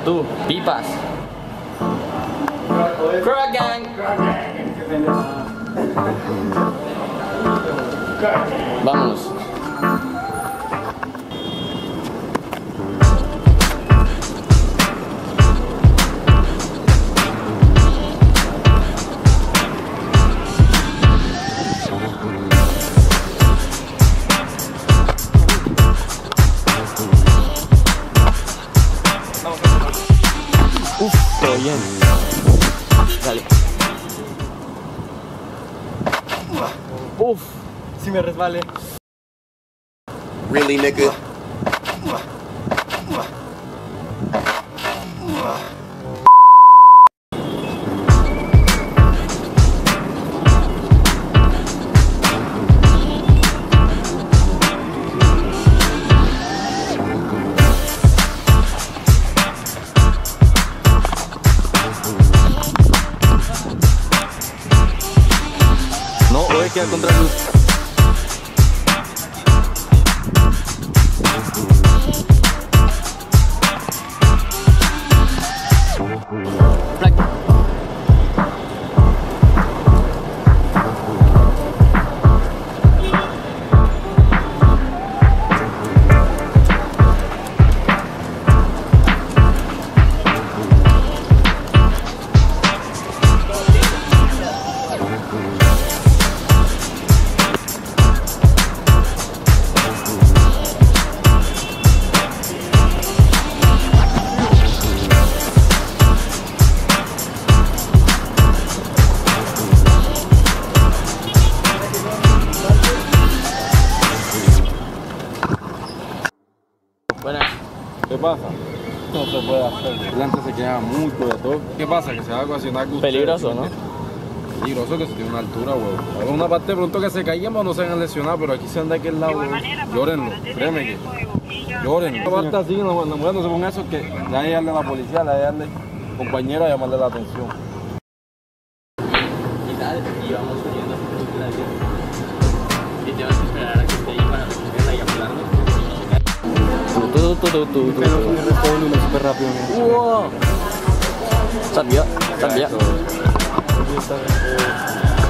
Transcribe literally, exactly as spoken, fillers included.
Tú, pipas. Crack gang. Vámonos. Uf, todo bien. Dale. Uf, si me resbale. Really, nigga? No, voy a quedar contra luz. Buenas. ¿Qué pasa? No se puede hacer. Delante se queda mucho de todo. ¿Qué pasa? Que se va a ocasionar que Peligroso, ustedes, ¿no? Peligroso que se tiene una altura, huevo. Hay una parte de pronto que se caigan o no se hagan lesionar, pero aquí se anda de aquel lado, huevo. Llórenlo, créeme que. Llórenlo. Esta parte así, no, no, no se ponga eso, que le hay que darle a la policía, le hay que darle compañero a llamarle la atención. Y tal, y vamos subiendo la vida. Y te vas a esperar a que esté ahí para recogerla y apurarnos. Tú, tú, tú, tú, tú. Pero un retorno súper rápido. Wow. Salvia, salvia. Eso.